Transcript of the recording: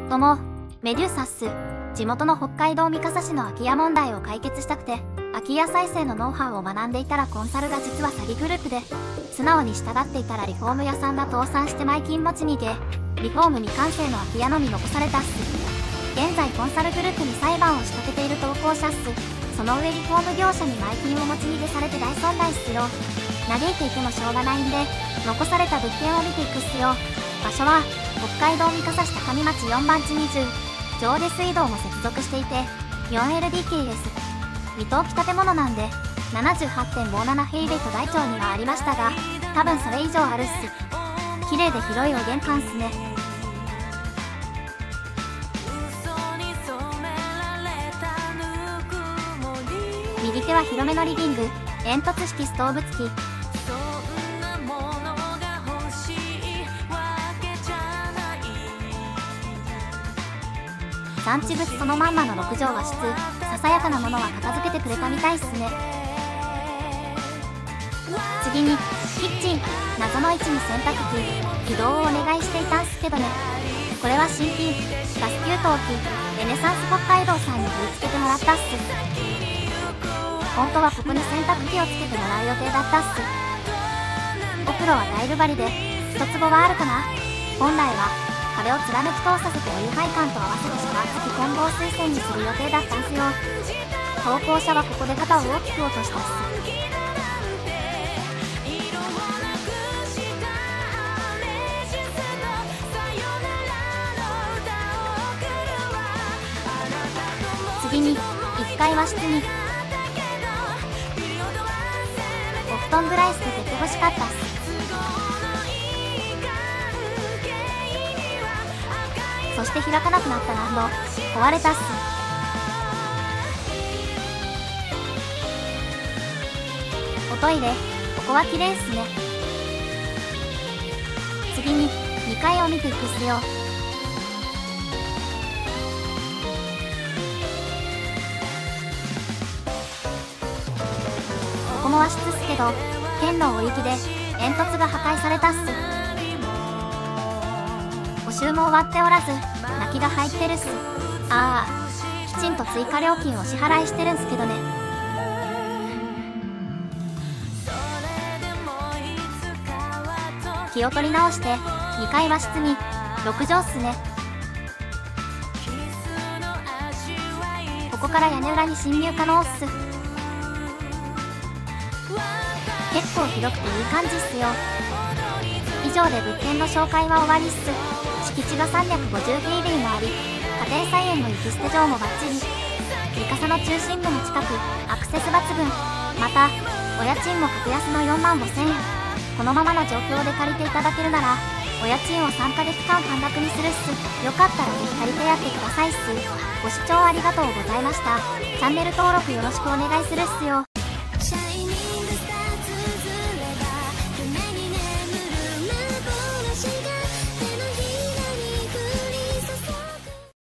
どうも、メデューサっす。地元の北海道三笠市の空き家問題を解決したくて、空き家再生のノウハウを学んでいたらコンサルが実は詐欺グループで、素直に従っていたらリフォーム屋さんが倒産して前金持ちにて、リフォーム未完成の空き家のみ残されたっす。現在コンサルグループに裁判を仕掛けている投稿者っす。その上リフォーム業者に前金を持ち逃げされて大損害っすよ。嘆いていてもしょうがないんで、残された物件を見ていくっすよ。場所は、北海道三笠市高見町4番地20。上下水道も接続していて、4LDK です。未登記建物なんで、78.57 平米と大町にはありましたが、多分それ以上あるっす。綺麗で広いお玄関っすね。右手は広めのリビング、煙突式ストーブ付き。産地物そのまんまの6畳和室、ささやかなものは片付けてくれたみたいっすね。次に、キッチン、謎の位置に洗濯機、移動をお願いしていたんすけどね。これは新品、ガス給湯器、レネサンス北海道さんに取り付けてもらったっす。本当はここに洗濯機をつけてもらう予定だったっす。お風呂はタイル張りで、一坪はあるかな。本来は、壁を貫き通させてお湯配管と合わせてシャワー付き混合水栓にする予定だったんすよ。投稿者はここで肩を大きく落としたっす。次に、1階和室にお布団ぐらい捨てて欲しかったっす。そして開かなくなった暖炉、壊れたっす。おトイレ、ここは綺麗っすね。次に、2階を見ていくっすよ。ここも和室っすけど、県の大雪で煙突が破壊されたっす。補修も終わっておらず、泣きが入ってるっす。ああ、きちんと追加料金を支払いしてるんすけどね。気を取り直して、2階和室に、6畳っすね。ここから屋根裏に侵入可能っす。結構広くていい感じっすよ。以上で物件の紹介は終わりっす。敷地が350平米もあり、家庭菜園の雪捨て場もバッチリ。三笠の中心部の近く、アクセス抜群。また、お家賃も格安の45,000円。このままの状況で借りていただけるなら、お家賃を3ヶ月間半額にするっす。よかったらぜひ借りてやってくださいっす。ご視聴ありがとうございました。チャンネル登録よろしくお願いするっすよ。